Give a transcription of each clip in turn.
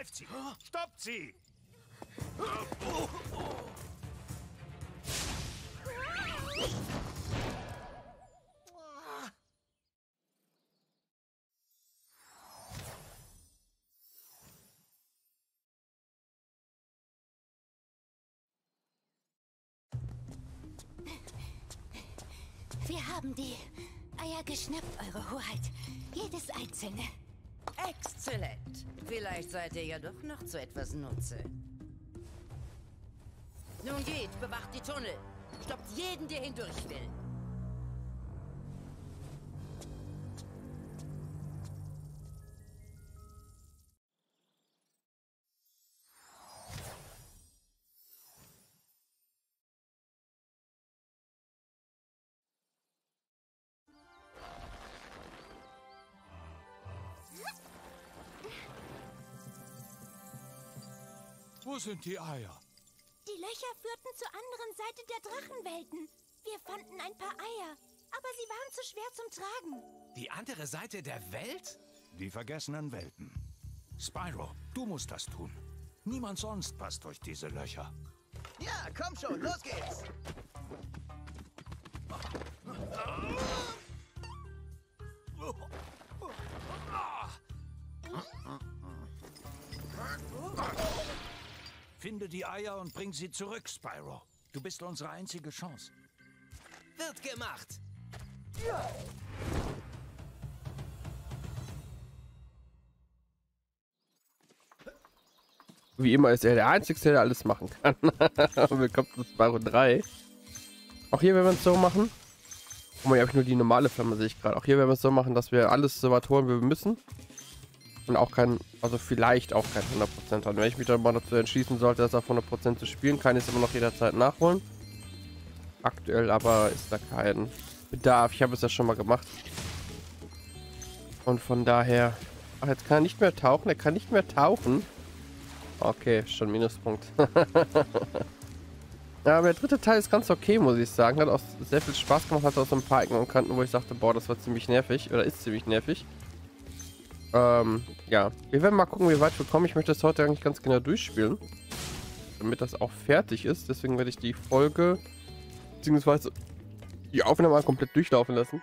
Greift sie! Stoppt sie! Wir haben die Eier geschnappt, Eure Hoheit. Jedes einzelne. Exzellent. Vielleicht seid ihr ja doch noch zu etwas Nutze. Nun geht, bewacht die Tunnel. Stoppt jeden, der hindurch will. Wo sind die Eier? Die Löcher führten zur anderen Seite der Drachenwelten. Wir fanden ein paar Eier, aber sie waren zu schwer zum Tragen. Die andere Seite der Welt? Die vergessenen Welten. Spyro, du musst das tun. Niemand sonst passt durch diese Löcher. Ja, komm schon, los geht's! Finde die Eier und bring sie zurück, Spyro. Du bist unsere einzige Chance. Wird gemacht! Wie immer ist er der Einzige, der alles machen kann. Willkommen zu Spyro 3. Auch hier werden wir es so machen. Oh, hier habe ich nur die normale Flamme, sehe ich gerade. Auch hier werden wir es so machen, dass wir alles so weit holen, wie wir müssen. Und auch kein, also vielleicht auch kein 100% haben. Wenn ich mich dann mal dazu entschließen sollte, das auf 100% zu spielen, kann ich es immer noch jederzeit nachholen. Aktuell aber ist da kein Bedarf. Ich habe es ja schon mal gemacht. Und von daher... Ach, jetzt kann er nicht mehr tauchen. Er kann nicht mehr tauchen. Okay, schon Minuspunkt. Ja, aber der dritte Teil ist ganz okay, muss ich sagen. Hat auch sehr viel Spaß gemacht. Hat auch so ein paar Ecken und Kanten, wo ich sagte, boah, das war ziemlich nervig. Oder ist ziemlich nervig. Ja. Wir werden mal gucken, wie weit wir kommen. Ich möchte das heute eigentlich ganz genau durchspielen. Damit das auch fertig ist. Deswegen werde ich die Folge, beziehungsweise die Aufnahme mal komplett durchlaufen lassen.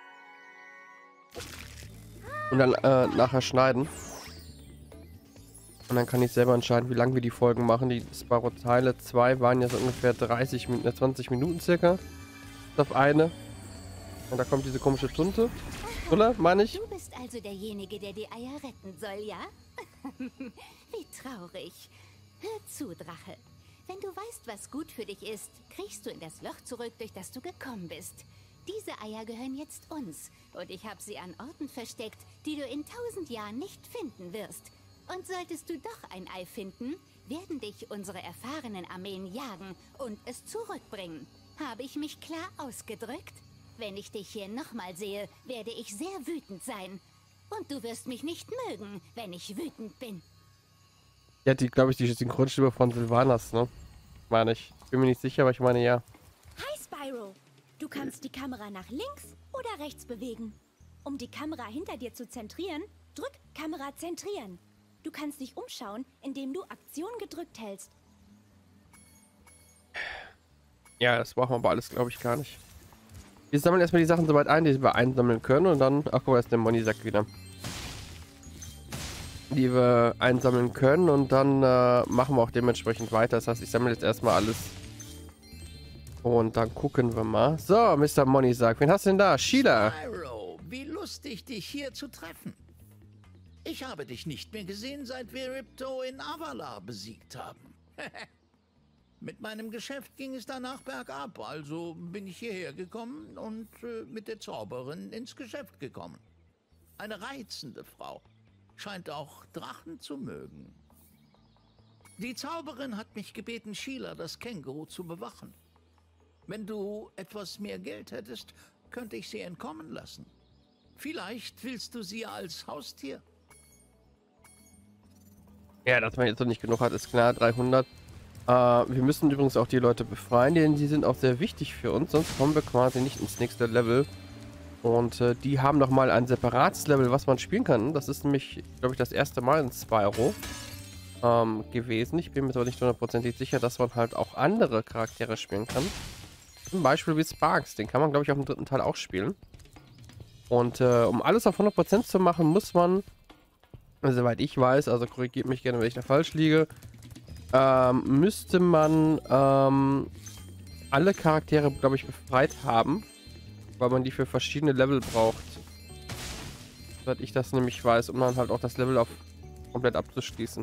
Und dann nachher schneiden. Und dann kann ich selber entscheiden, wie lange wir die Folgen machen. Die Spyro Teile 2 waren ja so ungefähr 20 Minuten circa. Auf eine. Und da kommt diese komische Tunte. Oder, meine ich? Du bist also derjenige, der die Eier retten soll, ja? Wie traurig. Hör zu, Drache. Wenn du weißt, was gut für dich ist, kriegst du in das Loch zurück, durch das du gekommen bist. Diese Eier gehören jetzt uns. Und ich habe sie an Orten versteckt, die du in 1000 Jahren nicht finden wirst. Und solltest du doch ein Ei finden, werden dich unsere erfahrenen Armeen jagen und es zurückbringen. Habe ich mich klar ausgedrückt? Wenn ich dich hier nochmal sehe, werde ich sehr wütend sein. Und du wirst mich nicht mögen, wenn ich wütend bin. Ja, die, glaube ich, die Synchronstimme von Sylvanas, ne? Meine ich. Bin mir nicht sicher, aber ich meine ja. Hi Spyro! Du kannst die Kamera nach links oder rechts bewegen. Um die Kamera hinter dir zu zentrieren, drück Kamera zentrieren. Du kannst dich umschauen, indem du Aktion gedrückt hältst. Ja, das brauchen wir aber alles, glaube ich, gar nicht. Wir sammeln erstmal die Sachen soweit ein, die wir einsammeln können. Und dann, ach guck mal, ist der Moni-Sack wieder. Die wir einsammeln können. Und dann machen wir auch dementsprechend weiter. Das heißt, ich sammle jetzt erstmal alles. Und dann gucken wir mal. So, Mr. Moni-Sack, wen hast du denn da? Sheila. Spyro, wie lustig, dich hier zu treffen. Ich habe dich nicht mehr gesehen, seit wir Ripto in Avala besiegt haben. Mit meinem Geschäft ging es danach bergab, also bin ich hierher gekommen und mit der Zauberin ins Geschäft gekommen. Eine reizende Frau. Scheint auch Drachen zu mögen. Die Zauberin hat mich gebeten, Sheila, das Känguru, zu bewachen. Wenn du etwas mehr Geld hättest, könnte ich sie entkommen lassen. Vielleicht willst du sie als Haustier. Ja, dass man jetzt noch nicht genug hat, ist klar. 300. Wir müssen übrigens auch die Leute befreien, denn die sind auch sehr wichtig für uns. Sonst kommen wir quasi nicht ins nächste Level. Und die haben nochmal ein separates Level, was man spielen kann. Das ist nämlich, glaube ich, das erste Mal in Spyro. gewesen. Ich bin mir aber nicht hundertprozentig sicher, dass man halt auch andere Charaktere spielen kann. Zum Beispiel wie Sparx. Den kann man, glaube ich, auf dem 3. Teil auch spielen. Und um alles auf 100% zu machen, muss man, soweit ich weiß, also korrigiert mich gerne, wenn ich da falsch liege, müsste man alle Charaktere, glaube ich, befreit haben, weil man die für verschiedene Level braucht. Soweit ich das nämlich weiß, um dann halt auch das Level auf komplett abzuschließen.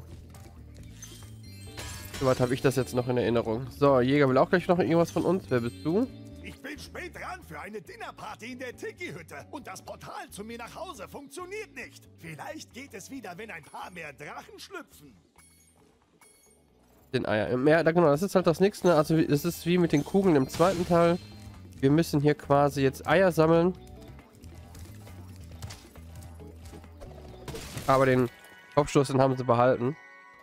Soweit habe ich das jetzt noch in Erinnerung. So, Jäger will auch gleich noch irgendwas von uns. Wer bist du? Ich bin spät dran für eine Dinnerparty in der Tiki-Hütte. Und das Portal zu mir nach Hause funktioniert nicht. Vielleicht geht es wieder, wenn ein paar mehr Drachen schlüpfen. Den Eier. Ja, genau, das ist halt das nächste. Ne? Also es ist wie mit den Kugeln im 2. Teil. Wir müssen hier quasi jetzt Eier sammeln. Aber den Kopfstoß, den haben sie behalten.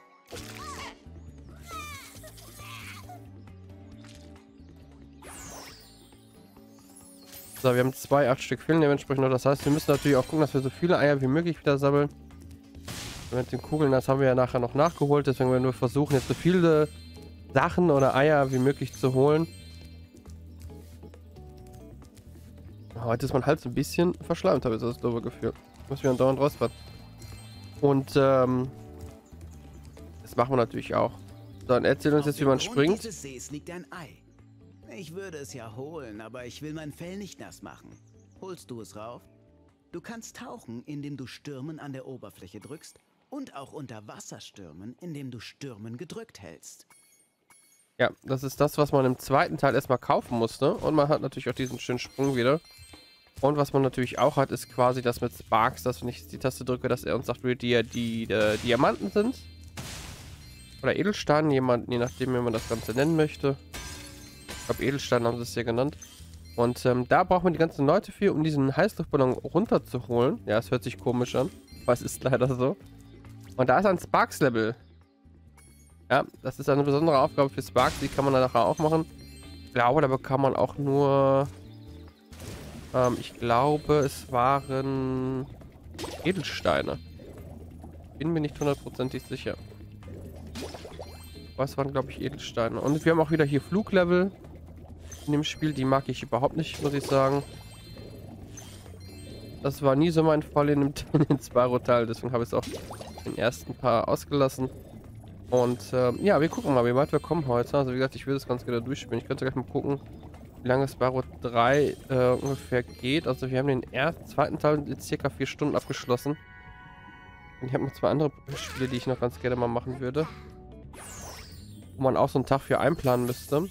So, wir haben 2, 8 Stück fehlen dementsprechend noch. Das heißt, wir müssen natürlich auch gucken, dass wir so viele Eier wie möglich wieder sammeln. Mit den Kugeln, das haben wir ja nachher noch nachgeholt. Deswegen werden wir versuchen, jetzt so viele Sachen oder Eier wie möglich zu holen. Heute ist mein Hals ein bisschen verschleimt, habe ich das doofe Gefühl. Muss mir andauernd räuspern. Und das machen wir natürlich auch. So, dann erzähl uns jetzt, wie man springt. Dieses Sees liegt ein Ei. Ich würde es ja holen, aber ich will mein Fell nicht nass machen. Holst du es rauf? Du kannst tauchen, indem du Stürmen an der Oberfläche drückst und auch unter Wasser stürmen, indem du Stürmen gedrückt hältst. Ja, das ist das, was man im 2. Teil erstmal kaufen musste. Und man hat natürlich auch diesen schönen Sprung wieder. Und was man natürlich auch hat, ist quasi das mit Sparx, dass wenn ich die Taste drücke, dass er uns sagt, wie die Diamanten sind. Oder Edelsteine, je nachdem, wie man das Ganze nennen möchte. Ich glaube, Edelsteine haben sie es hier genannt. Und da braucht man die ganzen Leute für, um diesen Heißluftballon runterzuholen. Ja, es hört sich komisch an, aber es ist leider so. Und da ist ein Sparx-Level. Ja, das ist eine besondere Aufgabe für Sparx, die kann man dann nachher auch machen. Ich glaube, da bekam man auch nur... ich glaube, es waren Edelsteine. Bin mir nicht hundertprozentig sicher. Was waren, glaube ich, Edelsteine. Und wir haben auch wieder hier Fluglevel in dem Spiel. Die mag ich überhaupt nicht, muss ich sagen. Das war nie so mein Fall in dem Spyro-Teil. Deswegen habe ich es auch den ersten paar ausgelassen. Und ja, wir gucken mal, wie weit wir kommen heute. Also wie gesagt, ich will das ganz gerne durchspielen. Ich könnte gleich mal gucken, wie lange Spyro 3 ungefähr geht. Also wir haben den zweiten Teil in ca. 4 Stunden abgeschlossen. Und ich habe noch 2 andere Spiele, die ich noch ganz gerne mal machen würde. Wo man auch so einen Tag für einplanen müsste.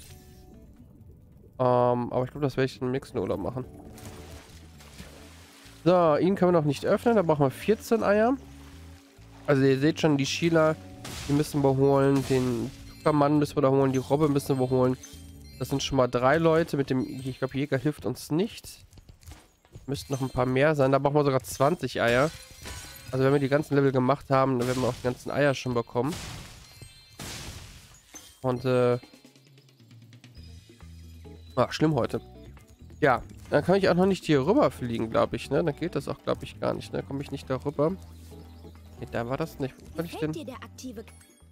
Aber ich glaube, das werde ich im nächsten Urlaub machen. So, ihn können wir noch nicht öffnen. Da brauchen wir 14 Eier. Also ihr seht schon, die Sheila, die müssen wir holen. Den Zuckermann müssen wir da holen. Die Robbe müssen wir holen. Das sind schon mal 3 Leute. Mit dem, ich glaube, Jäger hilft uns nicht. Müssten noch ein paar mehr sein. Da brauchen wir sogar 20 Eier. Also wenn wir die ganzen Level gemacht haben, dann werden wir auch die ganzen Eier schon bekommen. Und schlimm heute. Ja, dann kann ich auch noch nicht hier rüber fliegen, glaube ich, ne? Dann geht das auch, glaube ich, gar nicht, ne? Komme ich nicht da rüber. Nee, da war das nicht. Wo soll ich denn? Dir der aktive...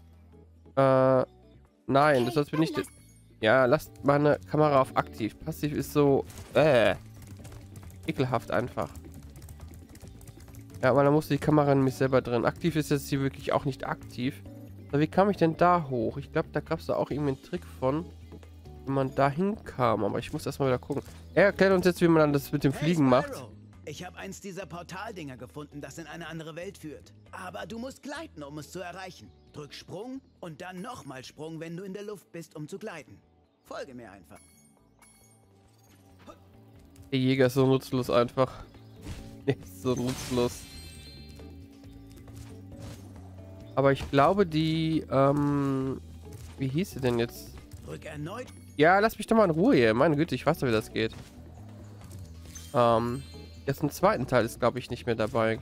Nein, das heißt, bin ich... Ja, lasst meine Kamera auf aktiv. Passiv ist so... ekelhaft einfach. Ja, weil da musste die Kamera nämlich selber drin. Aktiv ist jetzt hier wirklich auch nicht aktiv. Aber wie kam ich denn da hoch? Ich glaube, da gab es da auch irgendwie einen Trick von, wie man da hinkam. Aber ich muss erstmal wieder gucken. Er erklärt uns jetzt, wie man dann das mit dem Fliegen macht. Ich habe eins dieser Portaldinger gefunden, das in eine andere Welt führt. Aber du musst gleiten, um es zu erreichen. Drück Sprung und dann nochmal Sprung, wenn du in der Luft bist, um zu gleiten. Folge mir einfach. Der Jäger ist so nutzlos einfach. Er ist so nutzlos. Aber ich glaube, die, wie hieß sie denn jetzt? Drück erneut. Ja, lass mich doch mal in Ruhe hier. Meine Güte, ich weiß doch, wie das geht. Jetzt im 2. Teil ist, glaube ich, nicht mehr dabei.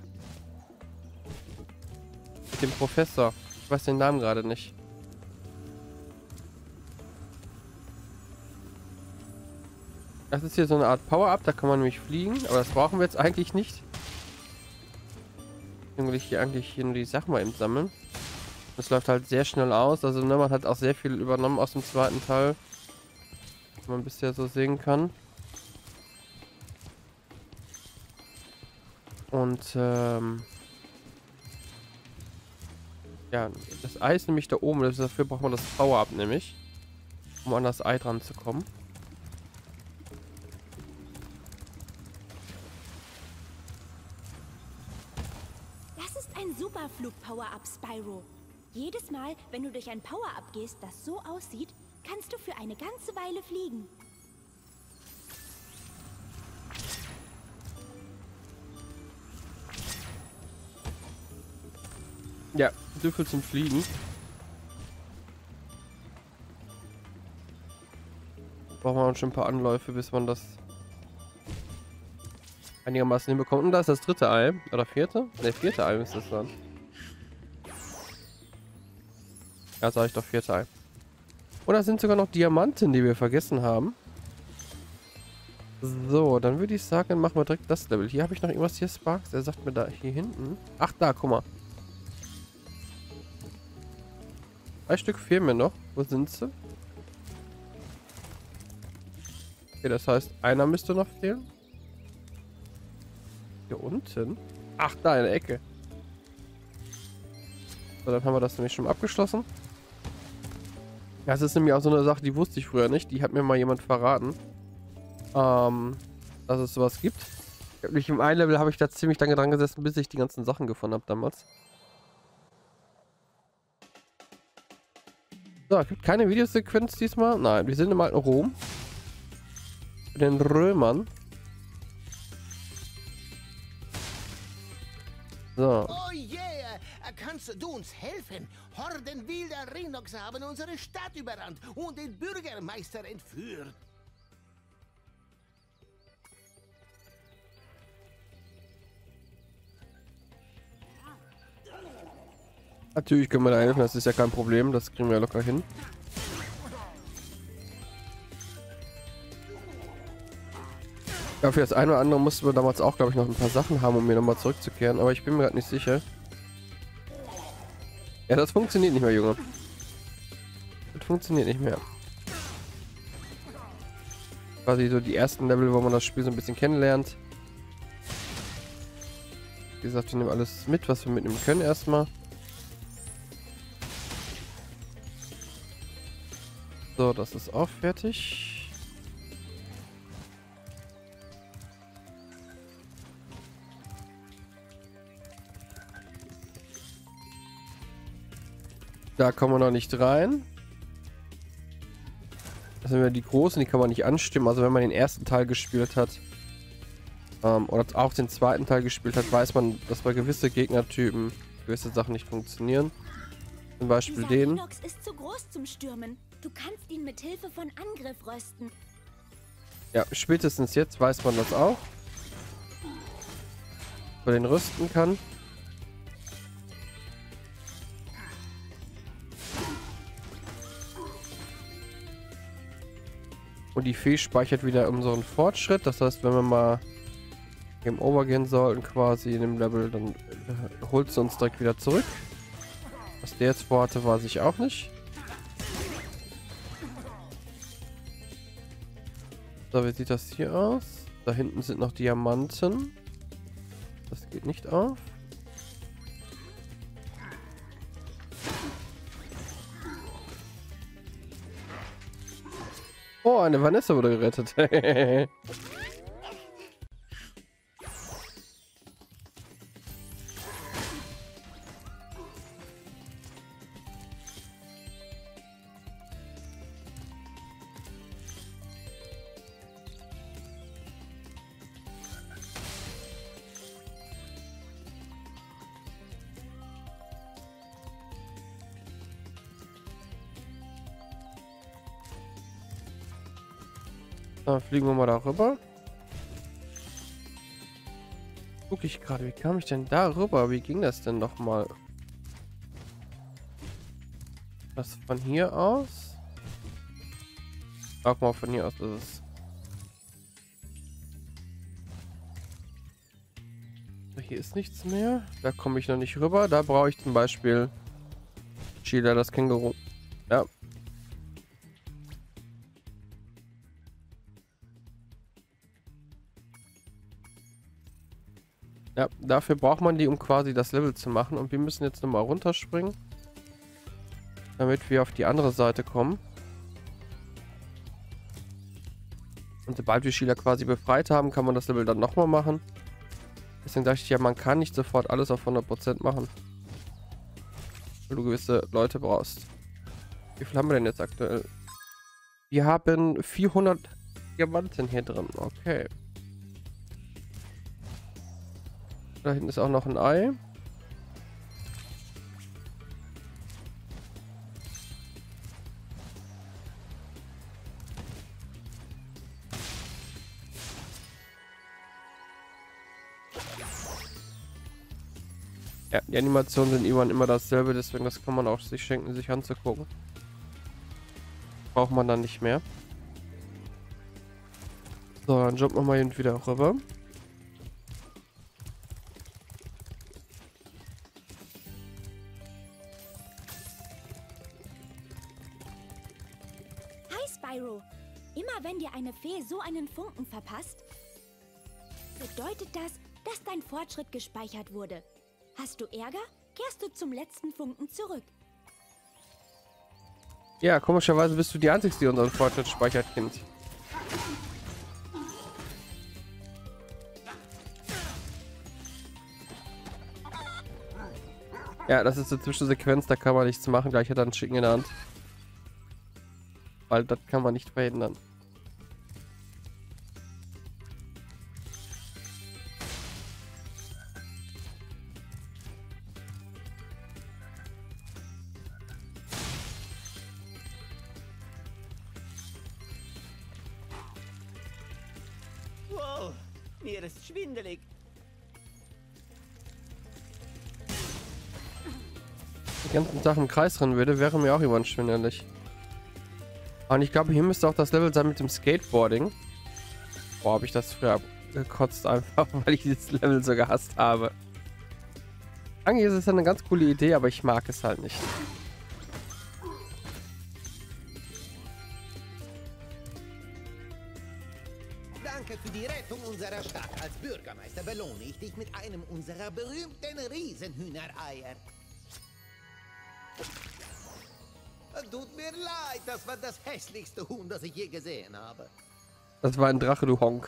Mit dem Professor. Ich weiß den Namen gerade nicht. Das ist hier so eine Art Power-Up, da kann man nämlich fliegen, aber das brauchen wir jetzt eigentlich nicht. Deswegen will ich hier eigentlich nur die Sachen mal eben sammeln. Das läuft halt sehr schnell aus. Also ne, man hat auch sehr viel übernommen aus dem zweiten Teil. Was man bisher so sehen kann. Und ja, das Ei ist nämlich da oben. Dafür braucht man das Power-Up nämlich. Um an das Ei dran zu kommen. Das ist ein super Flug-Power-Up, Spyro. Jedes Mal, wenn du durch ein Power-Up gehst, das so aussieht, kannst du für eine ganze Weile fliegen. Ja, so viel zum Fliegen. Brauchen wir schon ein paar Anläufe, bis man das einigermaßen hinbekommt. Und da ist das dritte Ei. Oder vierte? Ne, vierte Ei müsste es dann. Ja, sag ich doch, vierte Ei. Und da sind sogar noch Diamanten, die wir vergessen haben. So, dann würde ich sagen, machen wir direkt das Level. Hier habe ich noch irgendwas hier, Sparks. Er sagt mir da hier hinten. Ach, da, guck mal. 3 Stück fehlen mir noch. Wo sind sie? Okay, das heißt, einer müsste noch fehlen. Hier unten? Ach, da in der Ecke. So, dann haben wir das nämlich schon abgeschlossen. Das ist nämlich auch so eine Sache, die wusste ich früher nicht. Die hat mir mal jemand verraten. Dass es sowas gibt. Im einen Level habe ich da ziemlich lange dran gesessen, bis ich die ganzen Sachen gefunden habe damals. So, es gibt keine Videosequenz diesmal. Nein, wir sind im alten Rom. Mit den Römern. So. Oh yeah! Kannst du uns helfen? Horden wilder Rhinox haben unsere Stadt überrannt und den Bürgermeister entführt. Natürlich können wir da helfen, das ist ja kein Problem, das kriegen wir ja locker hin. Ja, für das eine oder andere mussten wir damals auch, glaube ich, noch ein paar Sachen haben, um mir nochmal zurückzukehren, aber ich bin mir gerade nicht sicher. Ja, das funktioniert nicht mehr, Junge. Das funktioniert nicht mehr. Quasi so die ersten Level, wo man das Spiel so ein bisschen kennenlernt. Wie gesagt, wir nehmen alles mit, was wir mitnehmen können erstmal. So, das ist auch fertig. Da kommen wir noch nicht rein. Das sind wir die großen, die kann man nicht anstimmen. Also wenn man den ersten Teil gespielt hat oder auch den zweiten Teil gespielt hat, weiß man, dass bei gewisse Gegnertypen gewisse Sachen nicht funktionieren. Zum Beispiel Dieser den. Rhinox ist zu groß zum Stürmen. Du kannst ihn mit Hilfe von Angriff rösten. Ja, spätestens jetzt weiß man das auch. Wo man den rüsten kann. Und die Fee speichert wieder unseren Fortschritt. Das heißt, wenn wir mal Game Over gehen sollten, quasi in dem Level, dann holt sie uns direkt wieder zurück. Was der jetzt vorhatte, weiß ich auch nicht. So, wie sieht das hier aus? Da hinten sind noch Diamanten. Das geht nicht auf. Oh, eine Vanessa wurde gerettet. Dann fliegen wir mal darüber. Gucke ich gerade, wie kam ich denn da rüber? Wie ging das denn noch mal? Das von hier aus? Sag mal, von hier aus ist es. Hier ist nichts mehr. Da komme ich noch nicht rüber. Da brauche ich zum Beispiel Sheila, das Känguru. Ja. Ja, dafür braucht man die, um quasi das Level zu machen. Und wir müssen jetzt nochmal runterspringen, damit wir auf die andere Seite kommen. Und sobald wir Sheila quasi befreit haben, kann man das Level dann nochmal machen. Deswegen dachte ich ja, man kann nicht sofort alles auf 100% machen. Weil du gewisse Leute brauchst. Wie viel haben wir denn jetzt aktuell? Wir haben 400 Diamanten hier drin. Okay. Da hinten ist auch noch ein Ei. Ja, die Animationen sind irgendwann immer dasselbe, deswegen das kann man auch sich schenken, sich anzugucken. Braucht man dann nicht mehr. So, dann jumpen wir mal eben wieder rüber. Hi Spyro. Immer wenn dir eine Fee so einen Funken verpasst, bedeutet das, dass dein Fortschritt gespeichert wurde. Hast du Ärger, kehrst du zum letzten Funken zurück. Ja, komischerweise bist du die Einzige, die unseren Fortschritt speichert, Kind. Ja, das ist eine Zwischensequenz, da kann man nichts machen. Gleich hat er einen Chicken in der Hand. Weil das kann man nicht verhindern. Wow, mir ist schwindelig. Die ganzen Sachen im Kreis rennen würde, wäre mir auch jemand schwindelig. Und ich glaube, hier müsste auch das Level sein mit dem Skateboarding. Boah, habe ich das früher gekotzt einfach, weil ich dieses Level so gehasst habe. Eigentlich ist es eine ganz coole Idee, aber ich mag es halt nicht. Danke für die Rettung unserer Stadt. Als Bürgermeister belohne ich dich mit einem unserer berühmten Riesenhühnereier. Tut mir leid, das war das hässlichste Huhn, das ich je gesehen habe. Das war ein Drache, du Honk.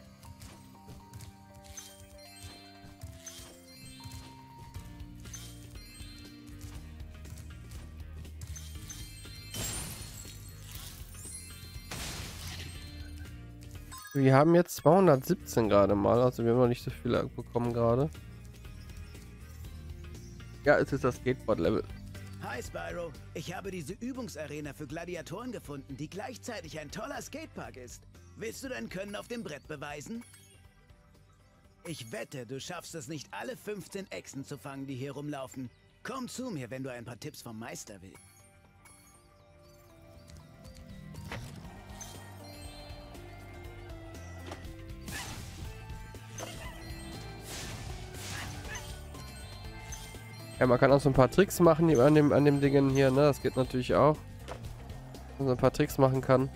Wir haben jetzt 217 gerade mal, also wir haben noch nicht so viele bekommen gerade. Ja, es ist das Skateboard-Level. Hi Spyro, ich habe diese Übungsarena für Gladiatoren gefunden, die gleichzeitig ein toller Skatepark ist. Willst du dein Können auf dem Brett beweisen? Ich wette, du schaffst es nicht, alle 15 Echsen zu fangen, die hier rumlaufen. Komm zu mir, wenn du ein paar Tipps vom Meister willst. Ja, man kann auch so ein paar Tricks machen an dem Dingen hier, ne? Das geht natürlich auch. Dass man so ein paar Tricks machen kann.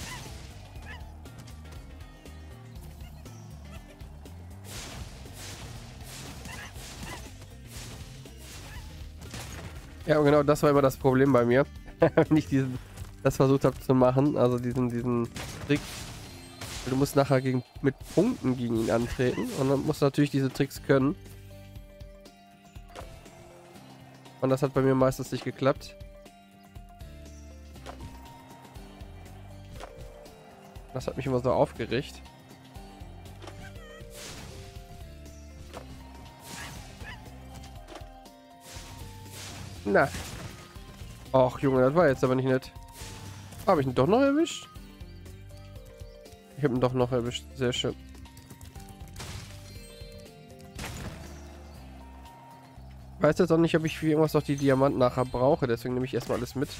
Ja, genau, das war immer das Problem bei mir. Wenn ich das versucht habe zu machen, also diesen Trick. Du musst nachher mit Punkten gegen ihn antreten und dann musst du natürlich diese Tricks können. Und das hat bei mir meistens nicht geklappt. Das hat mich immer so aufgeregt. Na. Och, Junge, das war jetzt aber nicht nett. Habe ich ihn doch noch erwischt? Ich habe ihn doch noch erwischt. Sehr schön. Ich weiß jetzt auch nicht, ob ich für irgendwas noch die Diamanten nachher brauche. Deswegen nehme ich erstmal alles mit.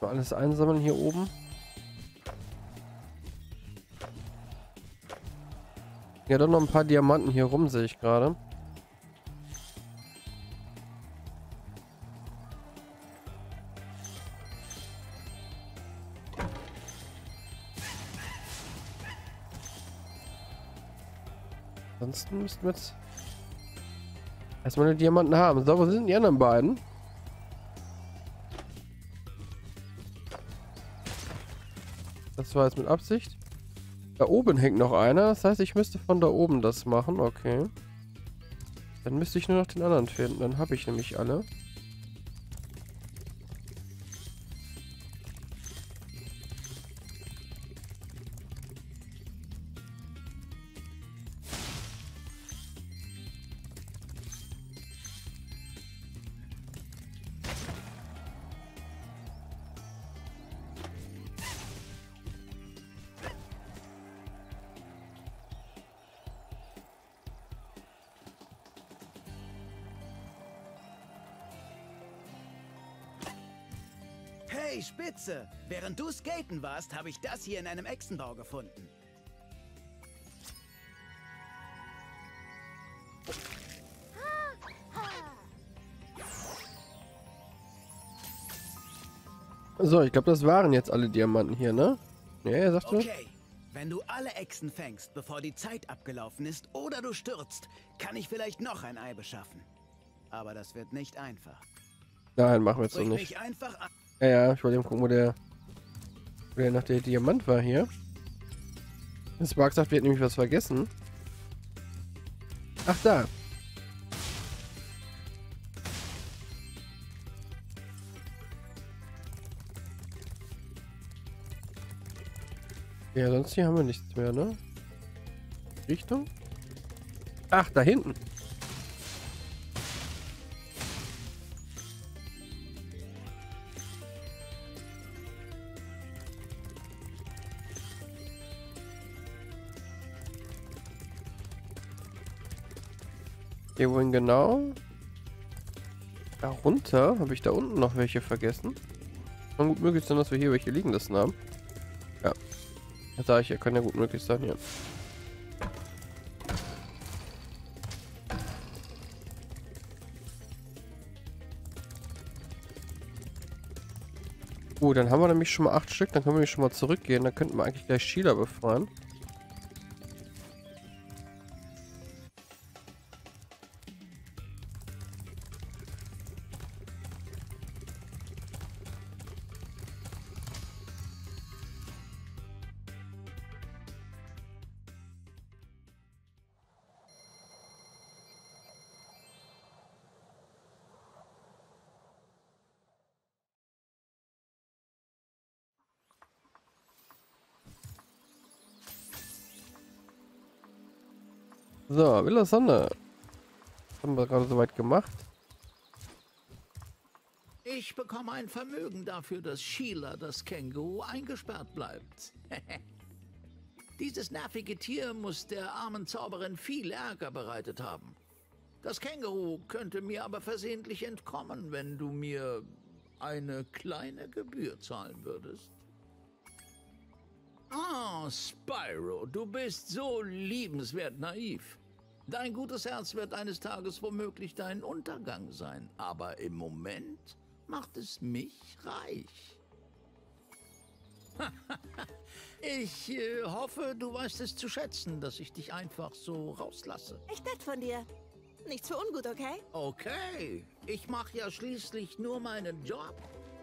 Erstmal alles einsammeln hier oben. Ja, doch noch ein paar Diamanten hier rum, sehe ich gerade. Ansonsten müssten wir jetzt erstmal eine Diamanten haben. So, wo sind die anderen beiden? Das war jetzt mit Absicht. Da oben hängt noch einer. Das heißt, ich müsste von da oben das machen. Okay. Dann müsste ich nur noch den anderen finden. Dann habe ich nämlich alle. Hey, Spitze! Während du skaten warst, habe ich das hier in einem Echsenbau gefunden. So, ich glaube, das waren jetzt alle Diamanten hier, ne? Ja, sagst du? Okay, wenn du alle Echsen fängst, bevor die Zeit abgelaufen ist oder du stürzt, kann ich vielleicht noch ein Ei beschaffen. Aber das wird nicht einfach. Nein, machen wir jetzt so Sprich nicht. mich einfach an. Ja, ich wollte eben gucken, wo der nach der Diamant war hier. Spark sagt, wir hätten nämlich was vergessen. Ach, da. Ja, sonst hier haben wir nichts mehr, ne? Richtung? Ach, da hinten. Hier wohin genau? Da runter? Habe ich da unten noch welche vergessen? Kann gut möglich sein, dass wir hier welche liegen lassen haben. Ja. Das sage ich ja, kann ja gut möglich sein hier. Dann haben wir nämlich schon mal 8 Stück. Dann können wir schon mal zurückgehen. Dann könnten wir eigentlich gleich Sheila befreien. So, Villa Sonne. Das haben wir gerade soweit gemacht. Ich bekomme ein Vermögen dafür, dass Sheila, das Känguru, eingesperrt bleibt. Dieses nervige Tier muss der armen Zauberin viel Ärger bereitet haben. Das Känguru könnte mir aber versehentlich entkommen, wenn du mir eine kleine Gebühr zahlen würdest. Ah, Spyro, du bist so liebenswert naiv. Dein gutes Herz wird eines Tages womöglich dein Untergang sein, aber im Moment macht es mich reich. Ich hoffe, du weißt es zu schätzen, dass ich dich einfach so rauslasse. Echt nett von dir. Nichts für ungut, okay? Okay, ich mache ja schließlich nur meinen Job.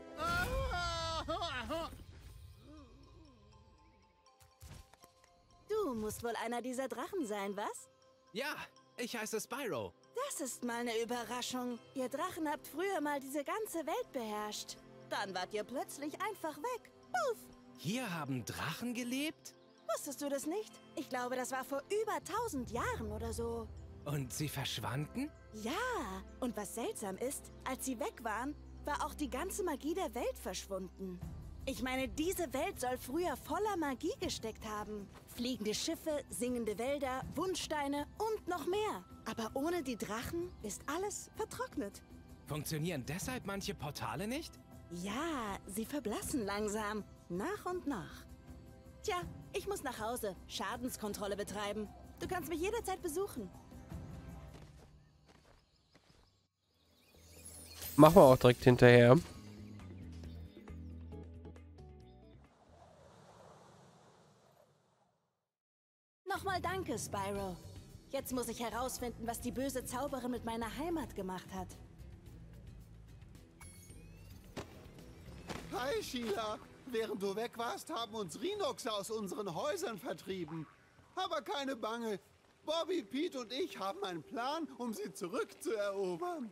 Du musst wohl einer dieser Drachen sein, was? Ja, ich heiße Spyro. Das ist mal eine Überraschung. Ihr Drachen habt früher mal diese ganze Welt beherrscht. Dann wart ihr plötzlich einfach weg. Puff! Hier haben Drachen gelebt? Wusstest du das nicht? Ich glaube, das war vor über 1000 Jahren oder so. Und sie verschwanden? Ja, und was seltsam ist, als sie weg waren, war auch die ganze Magie der Welt verschwunden. Ich meine, diese Welt soll früher voller Magie gesteckt haben. Fliegende Schiffe, singende Wälder, Wunschsteine und noch mehr. Aber ohne die Drachen ist alles vertrocknet. Funktionieren deshalb manche Portale nicht? Ja, sie verblassen langsam. Nach und nach. Tja, ich muss nach Hause. Schadenskontrolle betreiben. Du kannst mich jederzeit besuchen. Machen wir auch direkt hinterher. Nochmal danke, Spyro. Jetzt muss ich herausfinden, was die böse Zauberin mit meiner Heimat gemacht hat. Hi, Sheila. Während du weg warst, haben uns Rhinoxe aus unseren Häusern vertrieben. Aber keine Bange. Bobby, Pete und ich haben einen Plan, um sie zurückzuerobern.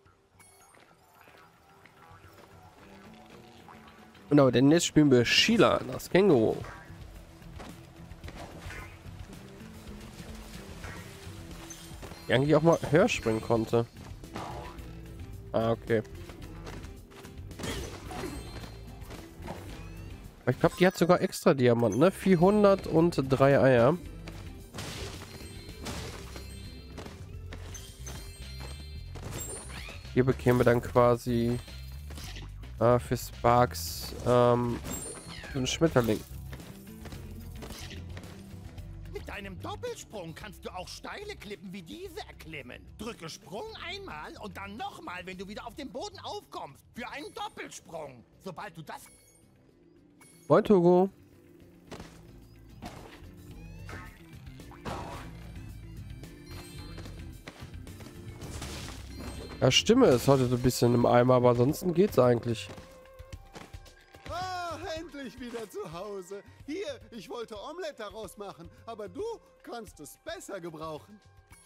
Genau, denn jetzt spielen wir Sheila, das Känguru. Die eigentlich auch mal höher springen konnte. Ah, okay. Ich glaube, die hat sogar extra Diamanten, ne? 403 Eier. Hier bekämen wir dann quasi für Sparks einen Schmetterling. Mit deinem Doppelsprung kannst du auch steile Klippen wie diese erklimmen. Drücke Sprung einmal und dann nochmal, wenn du wieder auf dem Boden aufkommst. Für einen Doppelsprung. Sobald du das... Moin, Togo. Ja, Stimme ist heute so ein bisschen im Eimer, aber ansonsten geht's eigentlich. Ah, endlich wieder zu Hause. Hier, ich wollte Omelette daraus machen, aber du kannst es besser gebrauchen.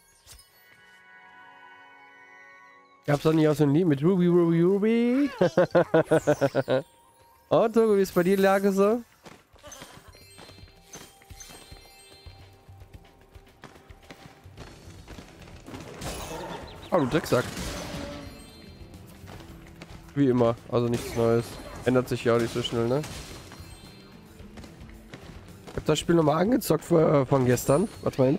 Gab's doch nicht aus dem Lied mit Ruby, Ruby, Ruby? Oh, Togo, wie ist bei dir die Lage so? Oh, du Drecksack. Wie immer, also nichts Neues. Ändert sich ja auch nicht so schnell, ne? Ich hab das Spiel nochmal angezockt von gestern. Was meint?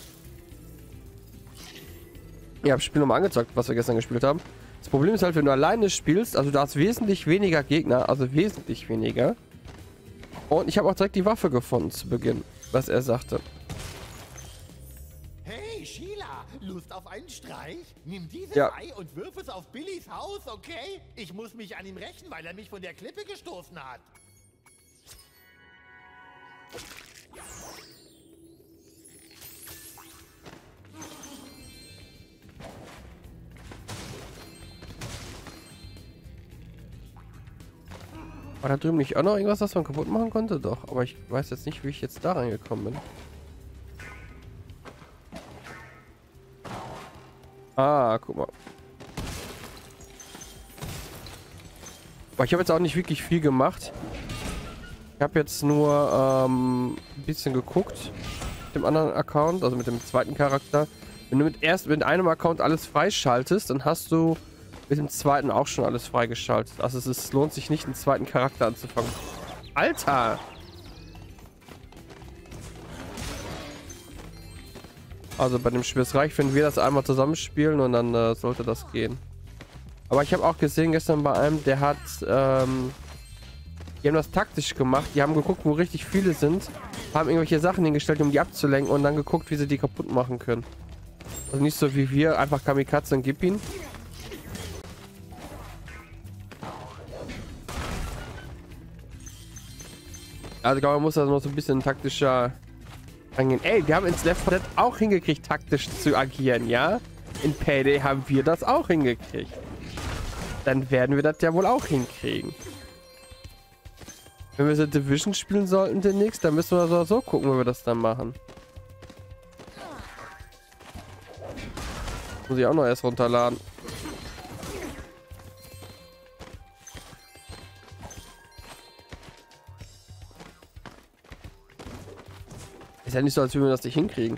Ich hab das Spiel nochmal angezockt, was wir gestern gespielt haben. Das Problem ist halt, wenn du alleine spielst, also du hast wesentlich weniger Gegner, also wesentlich weniger. Und ich habe auch direkt die Waffe gefunden zu Beginn, was er sagte. Hey, Sheila, Lust auf einen Streich? Nimm dieses Ja. Ei und wirf es auf Billys Haus, okay? Ich muss mich an ihm rächen, weil er mich von der Klippe gestoßen hat. War da drüben nicht auch noch irgendwas, was man kaputt machen konnte? Doch, aber ich weiß jetzt nicht, wie ich jetzt da reingekommen bin. Ah, guck mal. Aber ich habe jetzt auch nicht wirklich viel gemacht. Ich habe jetzt nur ein bisschen geguckt mit dem anderen Account, also mit dem zweiten Charakter. Wenn du mit einem Account alles freischaltest, dann hast du mit dem zweiten auch schon alles freigeschaltet. Also es lohnt sich nicht, einen zweiten Charakter anzufangen. Alter! Also bei dem Spiel ist reich, wenn wir das einmal zusammenspielen und dann sollte das gehen. Aber ich habe auch gesehen gestern bei einem, der hat, die haben das taktisch gemacht. Die haben geguckt, wo richtig viele sind, haben irgendwelche Sachen hingestellt, um die abzulenken und dann geguckt, wie sie die kaputt machen können. Also nicht so wie wir, einfach Kamikaze und gib ihn. Also ich glaube, man muss da noch so ein bisschen taktischer angehen. Ey, wir haben ins Left 4 Dead auch hingekriegt, taktisch zu agieren, ja? In Payday haben wir das auch hingekriegt. Dann werden wir das ja wohl auch hinkriegen. Wenn wir so Division spielen sollten demnächst, dann müssen wir so gucken, wie wir das dann machen. Muss ich auch noch erst runterladen. Ist ja nicht so, als würden wir das nicht hinkriegen.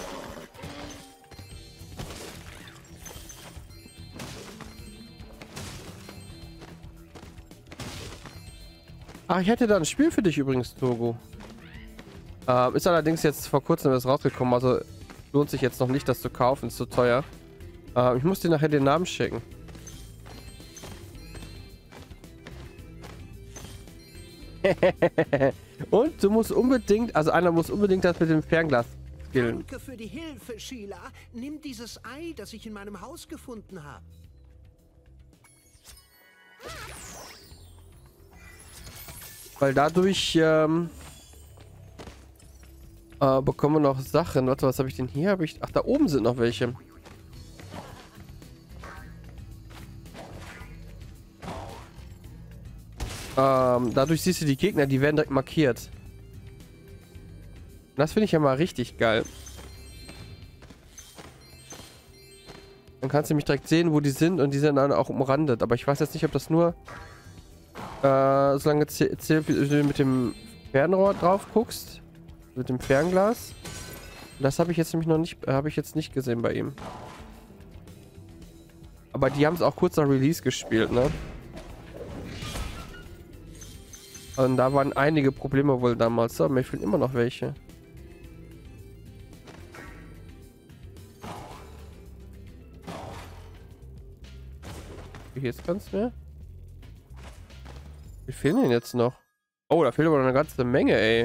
Ach, ich hätte da ein Spiel für dich übrigens, Togo. Ist allerdings jetzt vor kurzem erst rausgekommen, also lohnt sich jetzt noch nicht, das zu kaufen, ist zu teuer. Ich muss dir nachher den Namen schicken. Und du musst unbedingt, also einer muss unbedingt das mit dem Fernglas skillen. Danke für die Hilfe, Sheila. Nimm dieses Ei, das ich in meinem Haus gefunden habe. Weil dadurch bekommen wir noch Sachen. Warte, was habe ich denn hier? Ach, da oben sind noch welche. Dadurch siehst du die Gegner, die werden direkt markiert. Das finde ich ja mal richtig geil. Dann kannst du nämlich direkt sehen, wo die sind und die sind dann auch umrandet. Aber ich weiß jetzt nicht, ob das nur solange zählt, wie du mit dem Fernrohr drauf guckst. Mit dem Fernglas. Das habe ich jetzt nämlich noch nicht, habe ich jetzt nicht gesehen bei ihm. Aber die haben es auch kurz nach Release gespielt, ne? Und da waren einige Probleme wohl damals. So, mir fehlen immer noch welche. Hier ist ganz mehr. Wie fehlen denn jetzt noch? Oh, da fehlt aber noch eine ganze Menge, ey.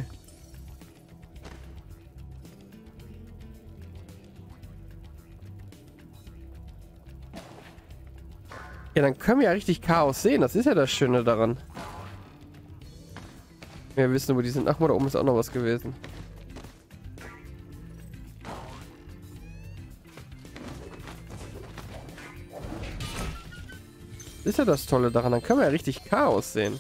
Ja, dann können wir ja richtig Chaos sehen. Das ist ja das Schöne daran. Wir wissen, wo die sind. Ach, mal da oben ist auch noch was gewesen. Das ist ja das Tolle daran. Dann können wir ja richtig Chaos sehen.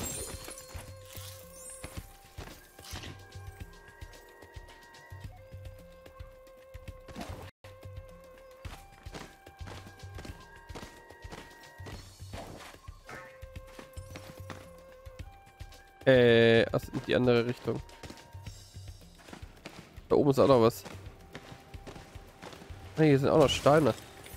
Also in die andere Richtung. Da oben ist auch noch was. Hey, hier sind auch noch Steine.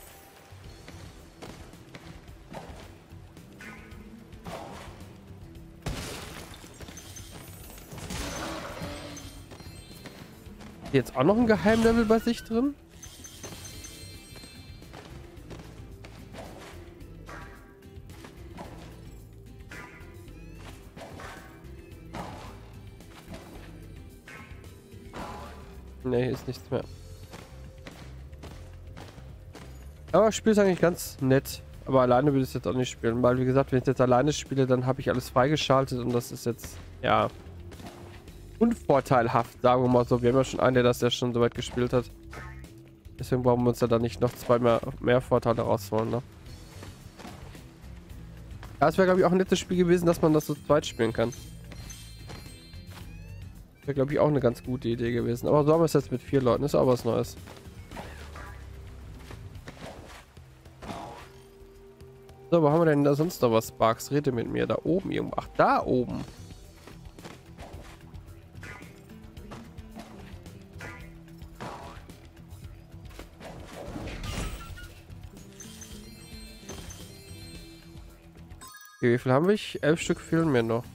Jetzt auch noch ein Geheimlevel bei sich drin? Ne, hier ist nichts mehr. Aber das Spiel ist eigentlich ganz nett. Aber alleine würde ich es jetzt auch nicht spielen. Weil, wie gesagt, wenn ich jetzt alleine spiele, dann habe ich alles freigeschaltet. Und das ist jetzt, ja, unvorteilhaft, sagen wir mal so. Wir haben ja schon einen, der das ja schon so weit gespielt hat. Deswegen brauchen wir uns ja dann nicht noch zwei mehr Vorteile rausholen, ne? Ja, es wäre, glaube ich, auch ein nettes Spiel gewesen, dass man das so zweit spielen kann. Wäre, glaube ich, auch eine ganz gute Idee gewesen. Aber so haben wir es jetzt mit 4 Leuten. Ist auch was Neues. So, wo haben wir denn da sonst noch was? Sparks, rede mit mir. Da oben irgendwo. Ach, da oben. Okay, wie viel haben wir? 11 Stück fehlen mir noch.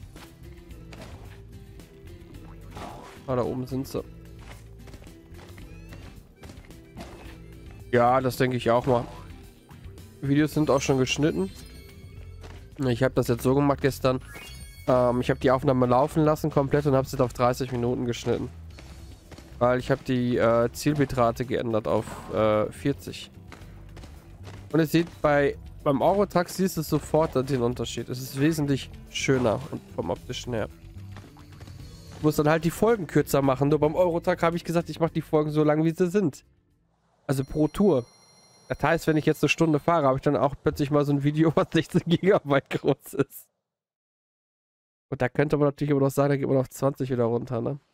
Ah, da oben sind sie. Ja, das denke ich auch mal. Die Videos sind auch schon geschnitten. Ich habe das jetzt so gemacht gestern. Ich habe die Aufnahme laufen lassen komplett und habe sie auf 30 Minuten geschnitten. Weil ich habe die Zielbitrate geändert auf 40. Und ihr seht, beim Eurotruck siehst du sofort den Unterschied. Es ist wesentlich schöner und vom optischen her. Ich muss dann halt die Folgen kürzer machen. Nur beim Eurotruck habe ich gesagt, ich mache die Folgen so lang, wie sie sind. Also pro Tour. Das heißt, wenn ich jetzt eine Stunde fahre, habe ich dann auch plötzlich mal so ein Video, was 16 GB groß ist. Und da könnte man natürlich immer noch sagen, da geht man auf 20 wieder runter, ne?